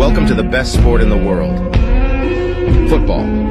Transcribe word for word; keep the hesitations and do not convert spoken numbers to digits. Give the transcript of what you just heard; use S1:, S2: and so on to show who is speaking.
S1: Welcome to the best sport in the world, football.